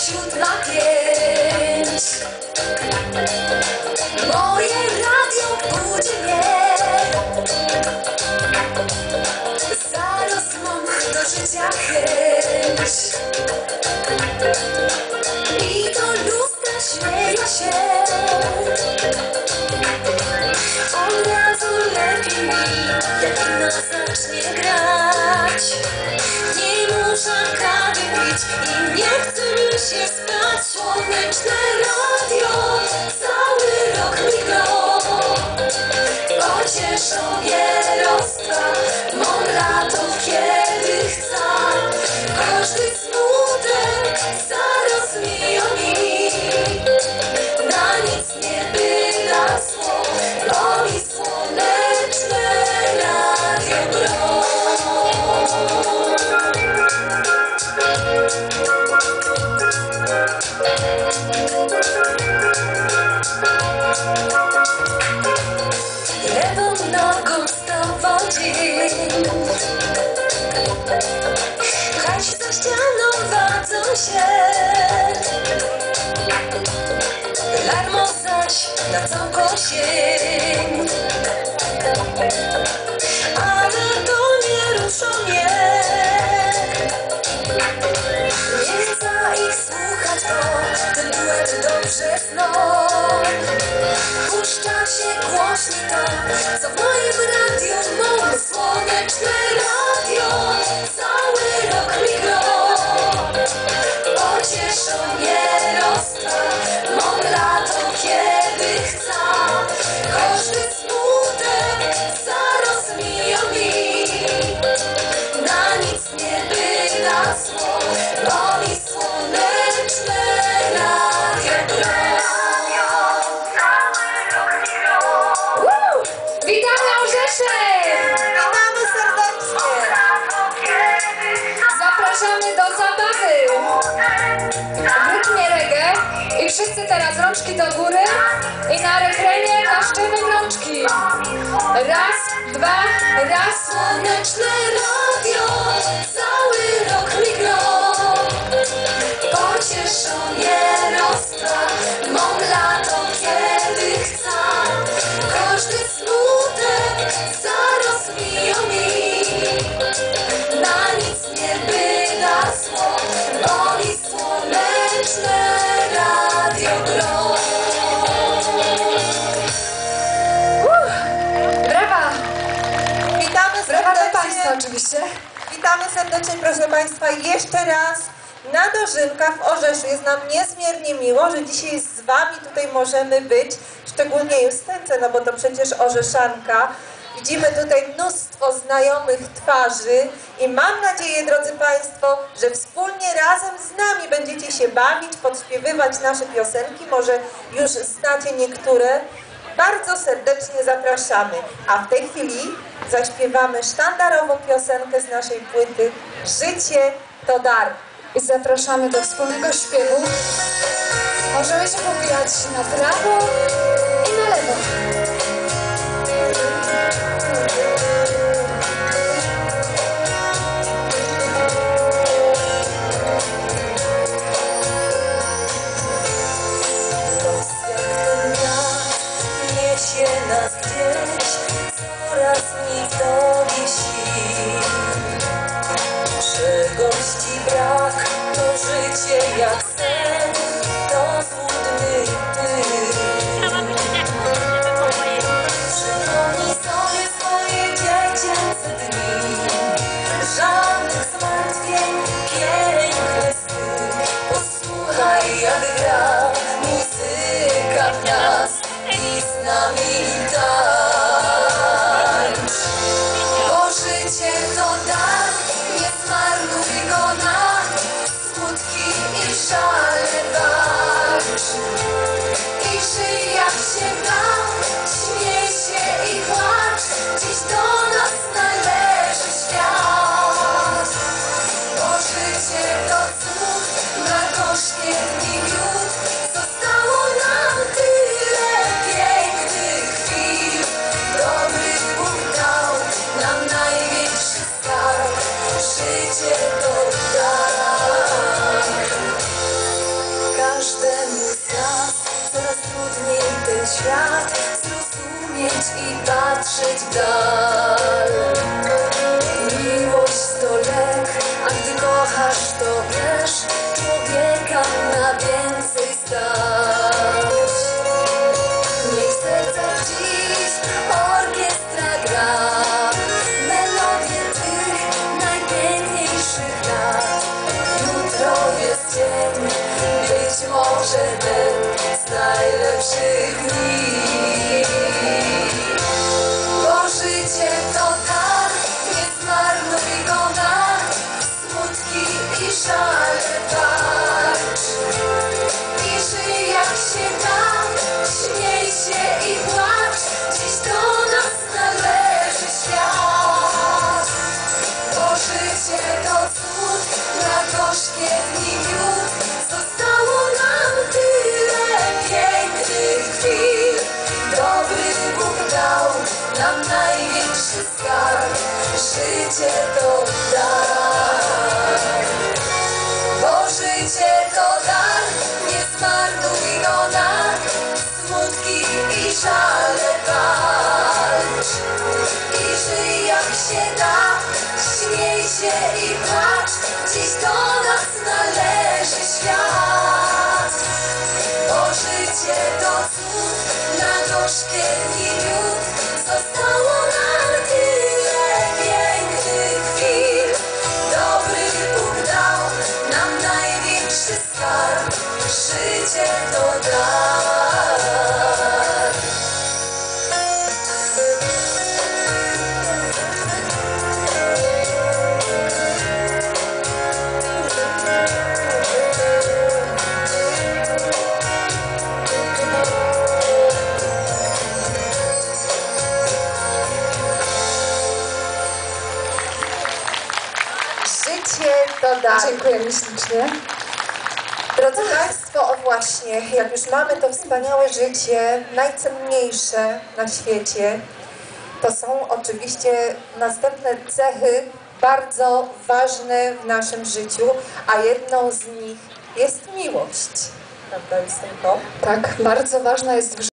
7:05. Moje radio budzi mnie. Zaraz mam do życia chęć. I do lustra śmieje się. Od razu lepiej mi, jak inna zacznie grać. Nie muszę kawy pić i nie chce mi się spać. Słoneczne radio cały rok mi gro. Pocieszą mnie rozstra mą lato, kiedy chcę. Każdy smutek zaraz mi omij. Na nic nie wyrasło, bo mi słoneczne radio gro. Lewą nogą stawodzi, chęci za ścianą wadzą się. Larmo zaś na całą kosień, ale to nie ruszą mnie. Nie chcę ich słuchać, bo ten duet dobrze zną. Puszcza się głośniej to, co w moim radiu mam. Słoneczne radio cały rok mi gro. Pocieszą mnie rozstra mą lato, kiedy chcę. Każdy smutek zaraz mi omij. Na nic nie wyrasło, bo mi słoneczne radio gro. Witamy Orzeszek! Witamy serdecznie! Zapraszamy do zabawy! W rytmie reggae i wszyscy teraz rączki do góry i na refrenie klaszczymy rączki. Raz, dwa, raz. Słoneczne radio cały rok mi gro. Pocieszą mnie rozstra mą lato, kiedy chcę. Każdy smutek zaraz mi omij. Na nic nie wyrasło, bo mi słoneczne radio gro. Brawa! Witamy Brawa dla Państwa serdecznie! oczywiście. Witamy serdecznie, proszę Państwa, jeszcze raz na Dożynkach w Orzeszu. Jest nam niezmiernie miło, że dzisiaj z Wami tutaj możemy być, szczególnie Justynce, no bo to przecież Orzeszanka. Widzimy tutaj mnóstwo znajomych twarzy i mam nadzieję, drodzy Państwo, że wspólnie razem z nami będziecie się bawić, podśpiewywać nasze piosenki, może już znacie niektóre. Bardzo serdecznie zapraszamy, a w tej chwili zaśpiewamy sztandarową piosenkę z naszej płyty Życie to dar. I zapraszamy do wspólnego śpiewu. Możemy się popijać na prawo i na lewo. Los jak ten wiatr niesie nas gdzieś, coraz mi to wisi. Czegoś brak, to życie jak sen, to złudny dym. Przypomnij sobie swoje dziecięce dni, żadnych zmartwień, piękne sny. Posłuchaj, jak gra muzyka w nas i z nami tańcz. Bo życie to dar, nie zmarnuj go na smutki i żale walcz. I żyj jak się da, śmiej się i płacz, dziś do nas należy świat. Bo życie to cud, na gorzkie dni miód, zostało nam tyle pięknych chwil. Dobry Bóg dał nam największy skarb, życie to dar. świat, zrozumieć i patrzeć w dal. Miłość to lek, a gdy kochasz, to wiesz, człowieka na więcej stać. Niech w sercach dziś orkiestra gra melodię tych najpiękniejszych lat. Jutro jest dzień, być może ten z najlepszych dni. Bo życie to dar, nie zmarnuj go na smutki i żale walcz. I żyj jak się da, śmiej się i płacz, dziś do nas należy świat. Bo życie to cud, na gorzkie dni miód, zostało nam tyle pięknych chwil. Dobry Bóg dał nam największy skarb, życie to dar. Bo życie to dar, nie zmarnuj go na smutki i żale walcz. I żyj jak się da, śmiej się i płacz, dziś do nas należy świat. Bo życie to cud, na gorzkie dni miód, zostało nam tyle pięknych chwil. Dobry Bóg dał nam największy skarb, życie to dar. Życie to dar. Dziękujemy ślicznie. Drodzy Państwo, o właśnie, jak już mamy to wspaniałe życie, najcenniejsze na świecie, to są oczywiście następne cechy bardzo ważne w naszym życiu, a jedną z nich jest miłość. Prawda, Justynko? Tak, bardzo ważna jest w